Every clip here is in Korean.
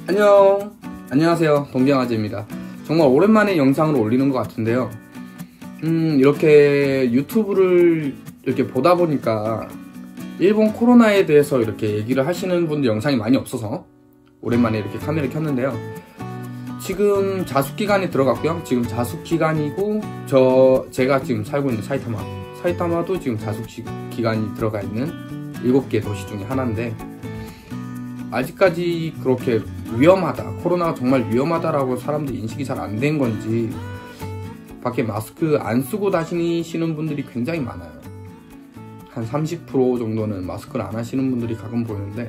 안녕하세요, 동경아재입니다. 정말 오랜만에 영상을 올리는 것 같은데요. 이렇게 유튜브를 이렇게 보다 보니까 일본 코로나에 대해서 이렇게 얘기를 하시는 분들 영상이 많이 없어서 오랜만에 이렇게 카메라를 켰는데요. 지금 자숙기간이 들어갔고요. 지금 자숙기간이고 제가 지금 살고 있는 사이타마도 지금 자숙기간이 들어가 있는 7개 도시 중에 하나인데, 아직까지 그렇게 위험하다, 코로나가 정말 위험하다라고 사람들이 인식이 잘 안 된 건지 밖에 마스크 안 쓰고 다니시는 분들이 굉장히 많아요. 한 30% 정도는 마스크를 안 하시는 분들이 가끔 보이는데,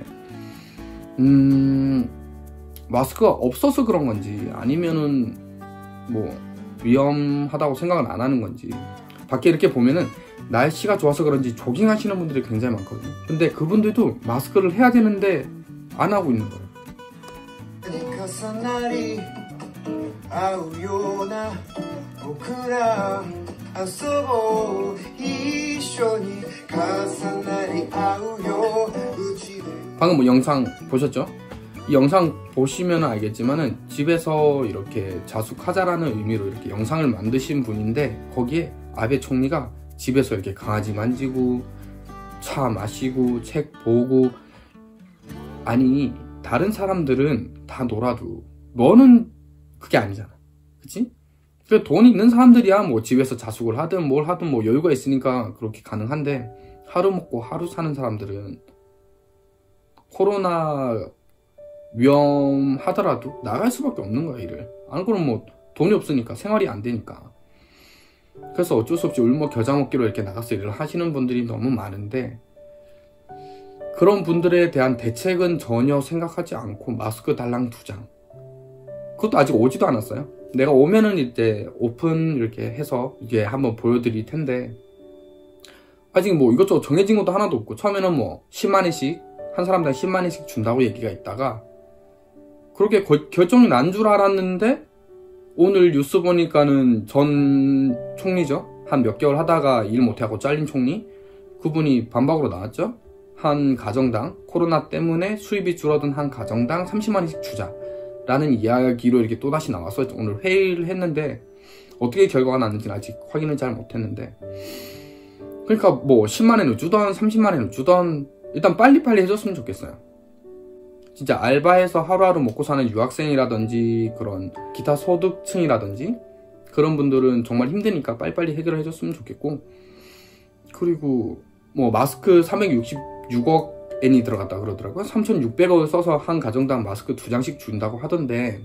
마스크가 없어서 그런 건지 아니면은 뭐 위험하다고 생각을 안 하는 건지, 밖에 이렇게 보면은 날씨가 좋아서 그런지 조깅 하시는 분들이 굉장히 많거든요. 근데 그분들도 마스크를 해야 되는데 안 하고 있는 거예요. 방금 뭐 영상 보셨죠? 이 영상 보시면 알겠지만은 집에서 이렇게 자숙하자라는 의미로 이렇게 영상을 만드신 분인데, 거기에 아베 총리가 집에서 이렇게 강아지 만지고 차 마시고 책 보고, 아니 다른 사람들은 다 놀아도 너는 그게 아니잖아, 그치? 그래, 돈 있는 사람들이야 뭐 집에서 자숙을 하든 뭘 하든 뭐 여유가 있으니까 그렇게 가능한데, 하루 먹고 하루 사는 사람들은 코로나 위험하더라도 나갈 수밖에 없는 거야, 일을. 안 그러면 뭐 돈이 없으니까 생활이 안 되니까. 그래서 어쩔 수 없이 울며 겨자 먹기로 이렇게 나가서 일을 하시는 분들이 너무 많은데, 그런 분들에 대한 대책은 전혀 생각하지 않고 마스크 달랑 2장, 그것도 아직 오지도 않았어요. 내가 오면은 이제 오픈 이렇게 해서 이게 한번 보여드릴 텐데, 아직 뭐 이것저것 정해진 것도 하나도 없고, 처음에는 뭐 10만원씩 한 사람당 10만원씩 준다고 얘기가 있다가 그렇게 결정이 난 줄 알았는데, 오늘 뉴스 보니까는 전 총리죠, 한 몇 개월 하다가 일 못하고 잘린 총리, 그분이 반박으로 나왔죠. 한 가정당, 코로나 때문에 수입이 줄어든 한 가정당 30만원씩 주자라는 이야기로 이렇게 또다시 나와서 오늘 회의를 했는데, 어떻게 결과가 났는지는 아직 확인을 잘 못했는데, 그러니까 뭐 10만원을 주던 30만원을 주던 일단 빨리빨리 해줬으면 좋겠어요. 진짜 알바해서 하루하루 먹고 사는 유학생이라든지 그런 기타 소득층이라든지 그런 분들은 정말 힘드니까 빨리빨리 해결을 해줬으면 좋겠고, 그리고 뭐 마스크 366억 엔이 들어갔다 그러더라고요. 3,600억을 써서 한 가정당 마스크 2장씩 준다고 하던데,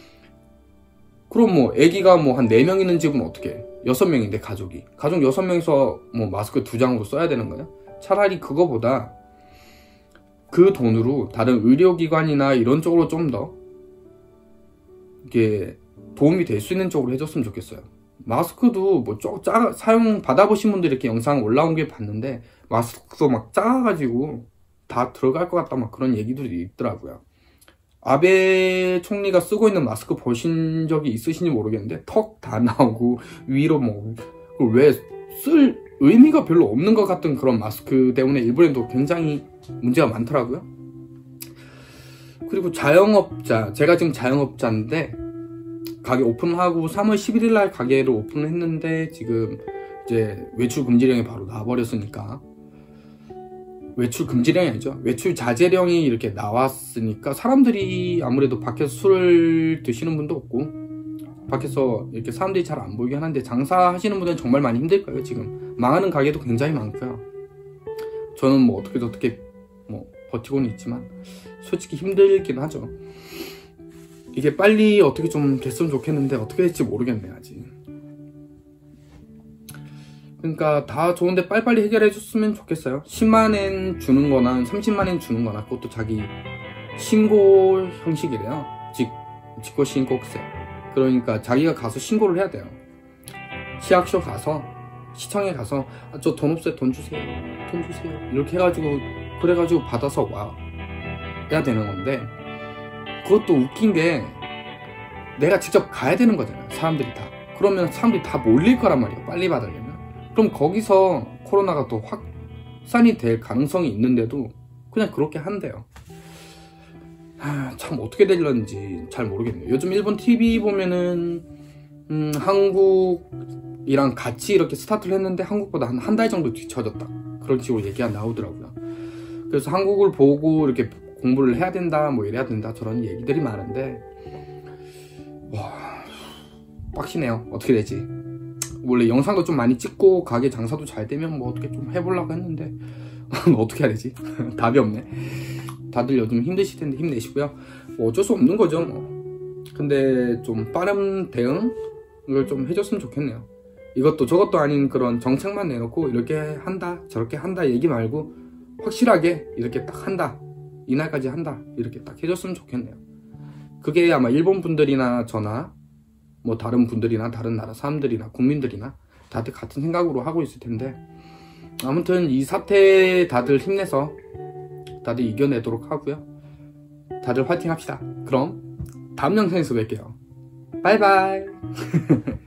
그럼 뭐 애기가 뭐 한 4명 있는 집은 어떻게, 6명인데 가족 6명이서 뭐 마스크 2장으로 써야 되는 거예요? 차라리 그거보다 그 돈으로 다른 의료기관이나 이런 쪽으로 좀 더 이게 도움이 될 수 있는 쪽으로 해줬으면 좋겠어요. 마스크도 뭐 사용 받아보신 분들 이렇게 영상 올라온 게 봤는데, 마스크도 막 작아가지고 다 들어갈 것 같다 막 그런 얘기들이 있더라고요. 아베 총리가 쓰고 있는 마스크 보신 적이 있으신지 모르겠는데, 턱 다 나오고 위로 뭐 왜 쓸 의미가 별로 없는 것 같은 그런 마스크 때문에 일본에도 굉장히 문제가 많더라고요. 그리고 자영업자, 제가 지금 자영업자인데 가게 오픈하고 3월 11일 날 가게를 오픈을 했는데, 지금 이제 외출 금지령이 바로 나와버렸으니까, 외출 금지령이 아니죠, 외출 자제령이 이렇게 나왔으니까 사람들이 아무래도 밖에서 술을 드시는 분도 없고, 밖에서 이렇게 사람들이 잘 안 보이긴 하는데, 장사하시는 분들은 정말 많이 힘들 거예요. 지금 망하는 가게도 굉장히 많고요. 저는 뭐 어떻게 뭐 버티고는 있지만 솔직히 힘들긴 하죠. 이게 빨리 어떻게 좀 됐으면 좋겠는데 어떻게 될지 모르겠네 아직. 그러니까 다 좋은데 빨리빨리 해결해 줬으면 좋겠어요. 10만엔 주는 거나 30만엔 주는 거나 그것도 자기 신고 형식이래요. 직고 신고세. 그러니까 자기가 가서 신고를 해야 돼요. 시役所가서, 시청에 가서 저 돈 없어요, 돈 주세요 이렇게 해가지고, 그래가지고 받아서 와야 되는 건데, 그것도 웃긴 게 내가 직접 가야 되는 거잖아요, 사람들이 다. 그러면 사람들이 다 몰릴 거란 말이에요, 빨리 받으려면. 그럼 거기서 코로나가 또 확산이 될 가능성이 있는데도 그냥 그렇게 한대요. 참 어떻게 되려는지 잘 모르겠네요. 요즘 일본 TV 보면은 한국이랑 같이 이렇게 스타트를 했는데 한국보다 한 달 정도 뒤쳐졌다, 그런 식으로 얘기가 나오더라고요. 그래서 한국을 보고 이렇게 공부를 해야 된다, 뭐 이래야 된다, 저런 얘기들이 많은데, 와, 빡시네요. 어떻게 되지? 원래 영상도 좀 많이 찍고 가게 장사도 잘 되면 뭐 어떻게 좀 해보려고 했는데 어떻게 해야 되지? 답이 없네. 다들 요즘 힘드실 텐데 힘내시고요. 뭐 어쩔 수 없는 거죠 뭐. 근데 좀 빠른 대응을 좀 해줬으면 좋겠네요. 이것도 저것도 아닌 그런 정책만 내놓고 이렇게 한다 저렇게 한다 얘기 말고 확실하게 이렇게 딱 한다, 이날까지 한다, 이렇게 딱 해줬으면 좋겠네요. 그게 아마 일본 분들이나 저나 뭐 다른 분들이나 다른 나라 사람들이나 국민들이나 다들 같은 생각으로 하고 있을 텐데, 아무튼 이 사태 다들 힘내서 다들 이겨내도록 하고요. 다들 화이팅 합시다. 그럼 다음 영상에서 뵐게요. 바이바이.